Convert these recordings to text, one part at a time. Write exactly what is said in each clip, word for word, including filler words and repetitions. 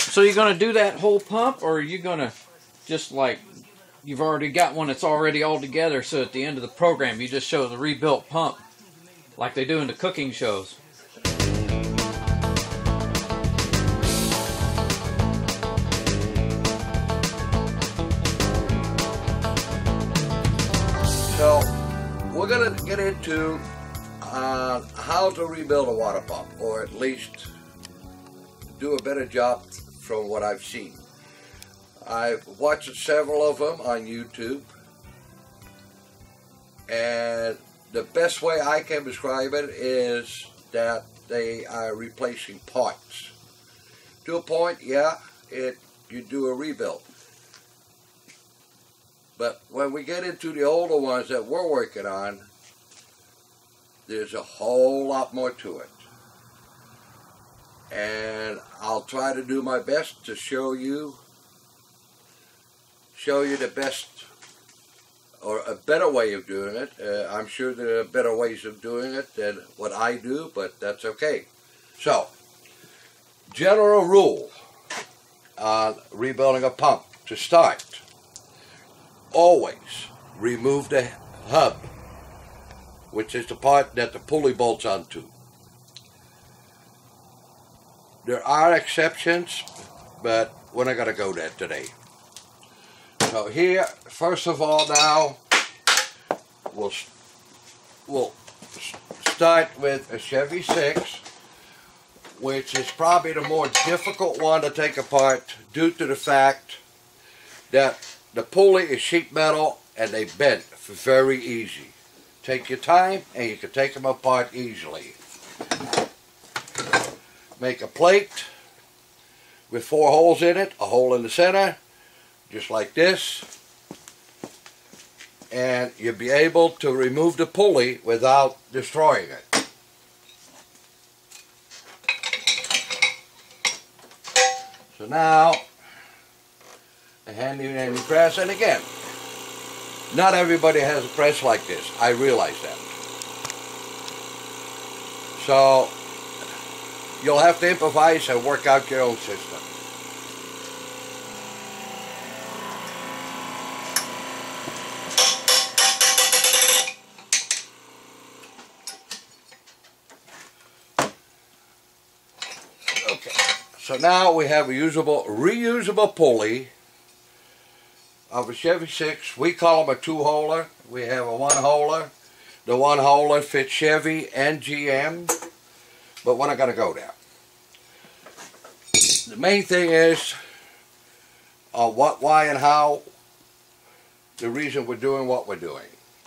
So you're going to do that whole pump, or are you going to just like, you've already got one that's already all together, so at the end of the program you just show the rebuilt pump like they do in the cooking shows? So we're going to get into uh, how to rebuild a water pump, or at least do a better job from what I've seen. I've watched several of them on YouTube, and the best way I can describe it is that they are replacing parts. To a point, yeah, it you do a rebuild. But when we get into the older ones that we're working on, there's a whole lot more to it. And I'll try to do my best to show you show you the best or a better way of doing it. Uh, I'm sure there are better ways of doing it than what I do, but that's okay. So, general rule on rebuilding a pump. To start, always remove the hub, which is the part that the pulley bolts onto. There are exceptions, but we're not going to go there today. So here, first of all, now we'll we'll start with a Chevy six, which is probably the more difficult one to take apart due to the fact that the pulley is sheet metal and they bend very easy. Take your time and you can take them apart easily. Make a plate with four holes in it, a hole in the center, just like this, and you'll be able to remove the pulley without destroying it. So now, a handy handy press, and again, not everybody has a press like this. I realize that. So you'll have to improvise and work out your own system. Okay, so now we have a usable, reusable pulley of a Chevy six. We call them a two-holer. We have a one-holer. The one-holer fits Chevy and G M, but we're not going to go there. The main thing is uh, what, why, and how, the reason we're doing what we're doing.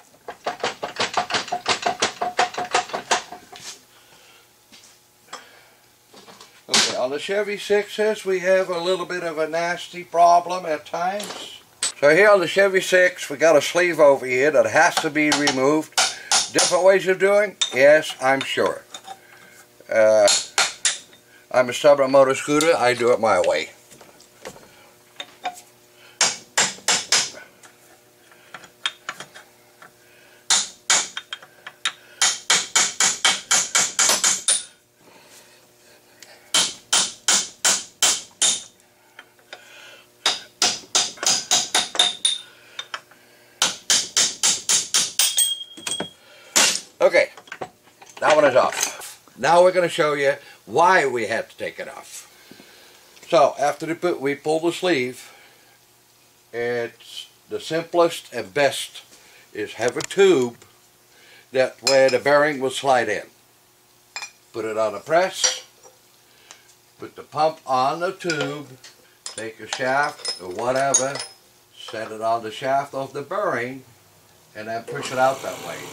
Okay, on the Chevy sixes, we have a little bit of a nasty problem at times. So here on the Chevy six, we got a sleeve over here that has to be removed. Different ways of doing? Yes, I'm sure. Uh, I'm a stubborn motor scooter. I do it my way. Okay, that one is off. Now we're going to show you why we had to take it off. So after the put, we pull the sleeve. It's the simplest and best is have a tube that where the bearing will slide in. Put it on a press. Put the pump on the tube. Take a shaft or whatever. Set it on the shaft of the bearing, and then push it out that way.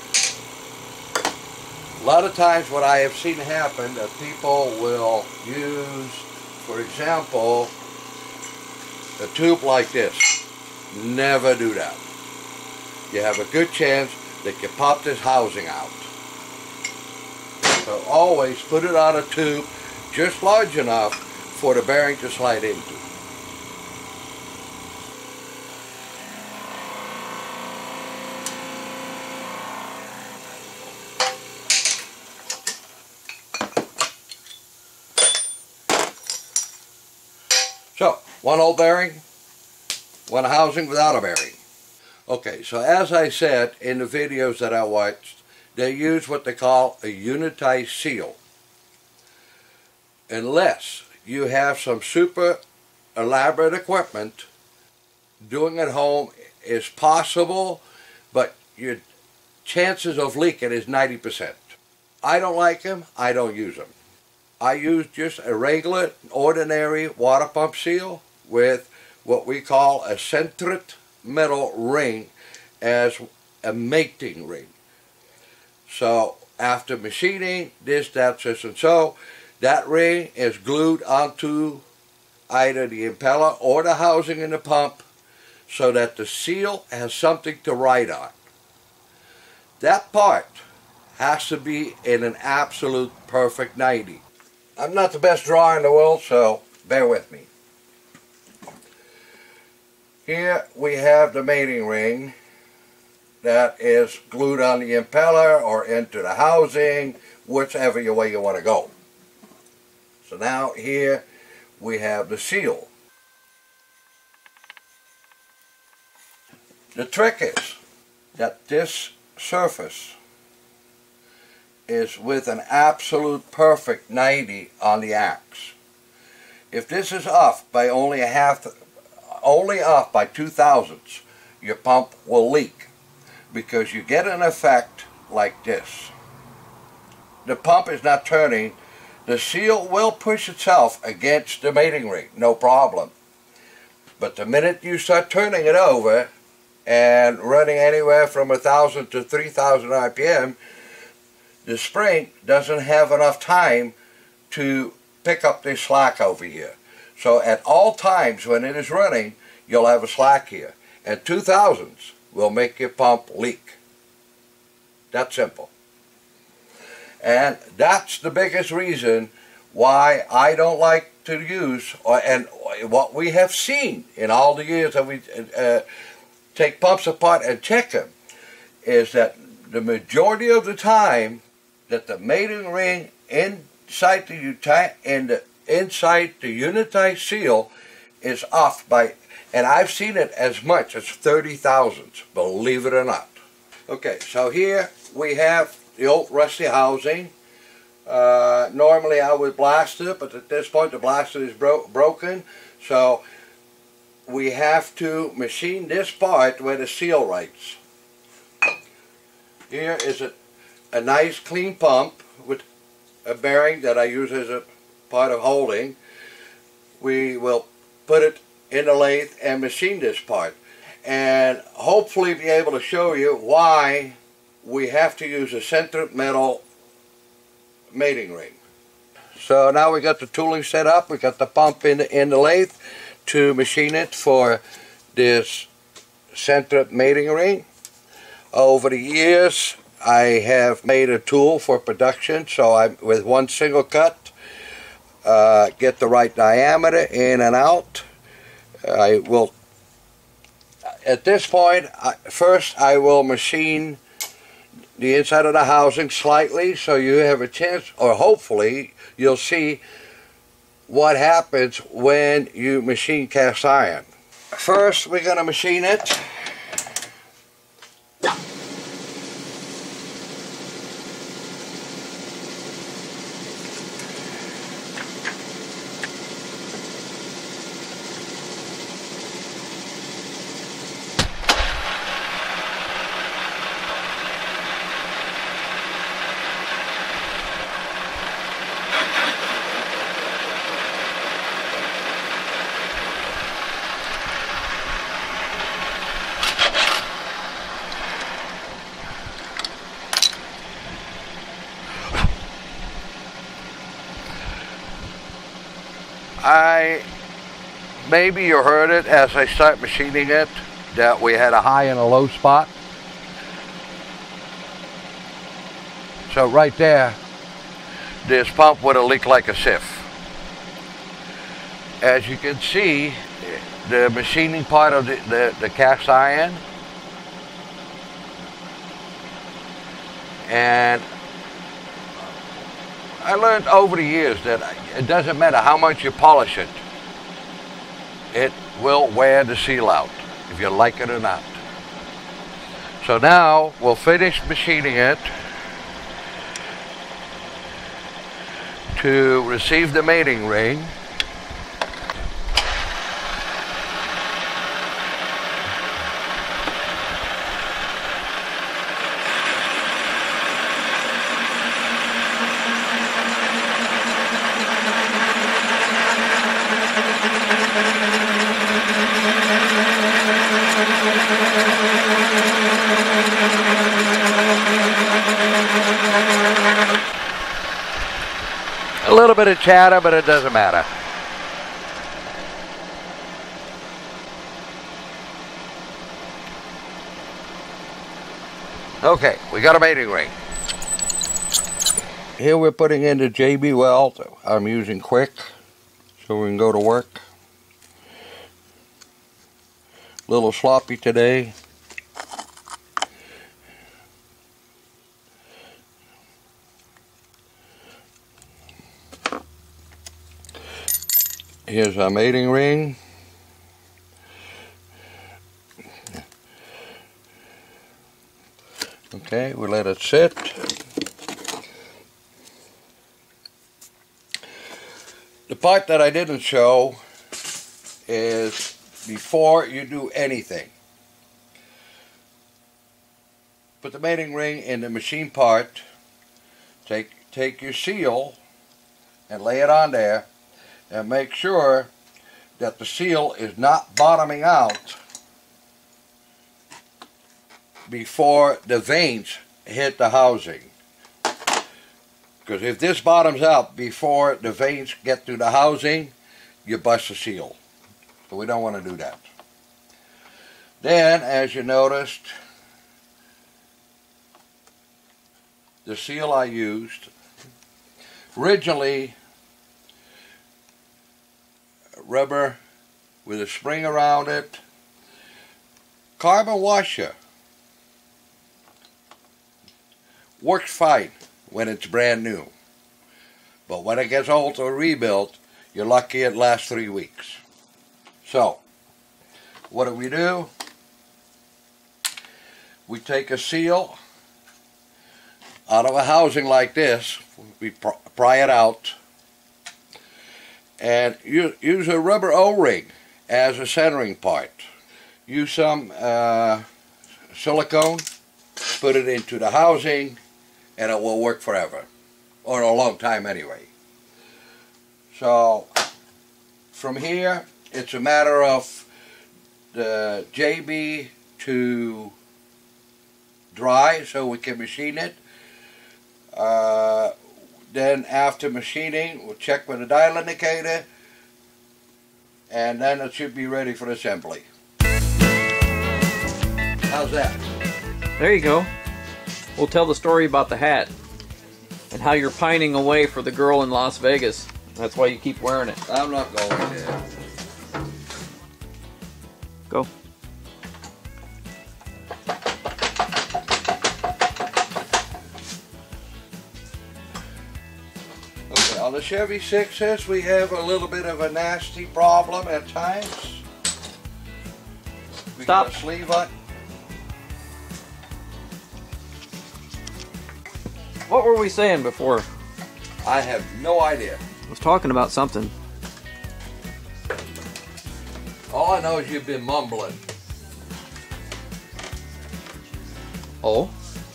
A lot of times what I have seen happen that people will use, for example, a tube like this. Never do that. You have a good chance that you pop this housing out. So always put it on a tube just large enough for the bearing to slide into. So, one old bearing, one housing without a bearing. Okay, so as I said in the videos that I watched, they use what they call a unitized seal. Unless you have some super elaborate equipment, doing it at home is possible, but your chances of leaking is ninety percent. I don't like them, I don't use them. I use just a regular, ordinary water pump seal with what we call a centered metal ring as a mating ring. So after machining this, that, this, and so, that ring is glued onto either the impeller or the housing in the pump so that the seal has something to write on. That part has to be in an absolute perfect ninety. I'm not the best drawer in the world, so bear with me. Here we have the mating ring that is glued on the impeller or into the housing, whichever way you want to go. So now here we have the seal. The trick is that this surface is with an absolute perfect ninety on the axe. If this is off by only a half, only off by two thousandths, your pump will leak because you get an effect like this. The pump is not turning. The seal will push itself against the mating ring, no problem. But the minute you start turning it over and running anywhere from a thousand to three thousand R P M, the spring doesn't have enough time to pick up this slack over here. So at all times when it is running, you'll have a slack here. And two thousandths will make your pump leak. That's simple. And that's the biggest reason why I don't like to use, or, and what we have seen in all the years that we uh, take pumps apart and check them, is that the majority of the time that the mating ring inside the, in the, inside the unitized seal is off by, and I've seen it as much as thirty thousandths, believe it or not. Okay, so here we have the old rusty housing. Uh, normally I would blast it, but at this point the blaster is bro broken, so we have to machine this part where the seal writes. Here is a, a nice clean pump with a bearing that I use as a part of holding. We will put it in the lathe and machine this part, and hopefully be able to show you why we have to use a centered metal mating ring. So now we got the tooling set up, we got the pump in the, in the lathe to machine it for this centered mating ring. Over the years I have made a tool for production, so I, with one single cut, uh, get the right diameter in and out. I will, at this point, I, first I will machine the inside of the housing slightly so you have a chance, or hopefully you'll see what happens when you machine cast iron. First we're going to machine it. I, maybe you heard it as I start machining it, that we had a high and a low spot. So right there, this pump would have leaked like a sieve. As you can see, the machining part of the, the, the cast iron, and I learned over the years that it doesn't matter how much you polish it, it will wear the seal out, if you like it or not. So now we'll finish machining it to receive the mating ring. A little bit of chatter, but it doesn't matter. Okay, we got a mating ring. Here we're putting in the J B weld. I'm using quick, so we can go to work. A little sloppy today. Here's our mating ring. Okay, we let it sit. The part that I didn't show is before you do anything, put the mating ring in the machine part, take, take your seal and lay it on there, and make sure that the seal is not bottoming out before the vanes hit the housing. Because if this bottoms out before the vanes get to the housing, you bust the seal. So we don't want to do that. Then, as you noticed, the seal I used, originally rubber with a spring around it, carbon washer, works fine when it's brand new, but when it gets old or rebuilt, you're lucky it lasts three weeks. So what do we do? We take a seal out of a housing like this, we pry it out, and use a rubber O-ring as a centering part. Use some uh, silicone, put it into the housing, and it will work forever, or a long time anyway. So from here, it's a matter of the J B to dry so we can machine it. Uh, Then after machining, we'll check with the dial indicator, and then it should be ready for assembly. How's that? There you go. We'll tell the story about the hat and how you're pining away for the girl in Las Vegas. That's why you keep wearing it. I'm not going there. Go. On the Chevy sixes, we have a little bit of a nasty problem at times. We Stop. got a sleeve on. What were we saying before? I have no idea. I was talking about something. All I know is you've been mumbling. Oh.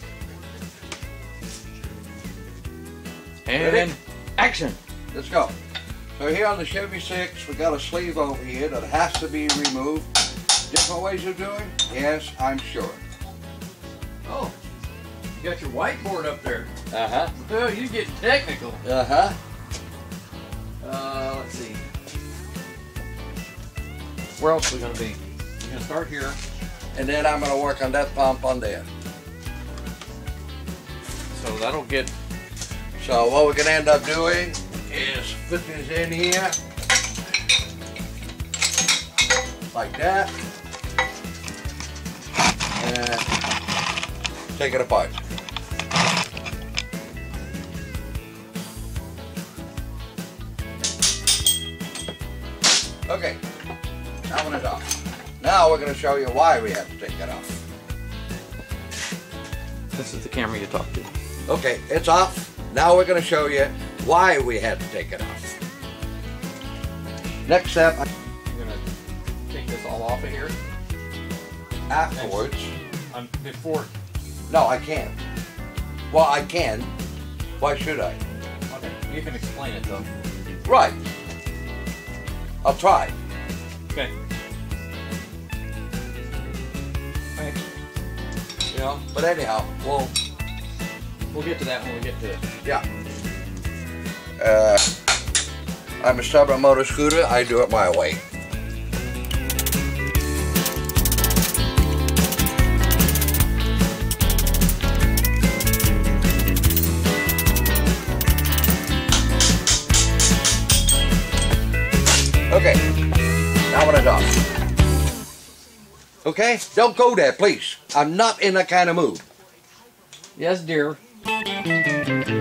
And Ready? action. Let's go. So here on the Chevy six, we got a sleeve over here that has to be removed. Different ways of doing? Yes, I'm sure. Oh, you got your whiteboard up there. Uh-huh. Oh, you get technical. Uh-huh. Uh, let's see. Where else are we gonna be? We're gonna start here. And then I'm gonna work on that pump on there. So that'll get. So what we're gonna end up doing is put this in here like that and take it apart. Okay, that one is off. Now we're going to show you why we have to take it off. This is the camera you talk to. Okay, it's off. Now we're going to show you why we had to take it off. Next step, I'm going to take this all off of here. Afterwards. Um, before. No, I can't. Well, I can. Why should I? Okay, you can explain it though. Right. I'll try. Okay. Okay. You know, But anyhow, we'll we'll get to that when we get to it. yeah. Uh, I'm a stubborn motor scooter. I do it my way. Okay, now one is off. Okay, don't go there, please. I'm not in that kind of mood. Yes, dear.